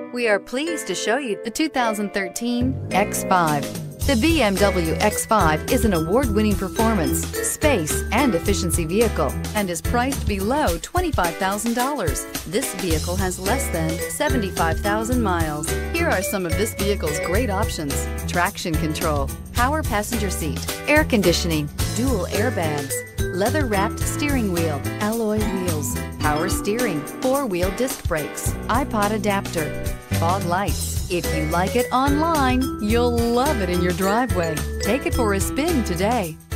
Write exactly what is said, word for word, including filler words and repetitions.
We are pleased to show you the two thousand thirteen X five. The B M W X five is an award-winning performance, space, and efficiency vehicle and is priced below twenty-five thousand dollars. This vehicle has less than seventy-five thousand miles. Here are some of this vehicle's great options: traction control, power passenger seat, air conditioning, dual airbags, leather-wrapped steering wheel, alloy wheels, power steering, four-wheel disc brakes, iPod adapter, fog lights. If you like it online, you'll love it in your driveway. Take it for a spin today.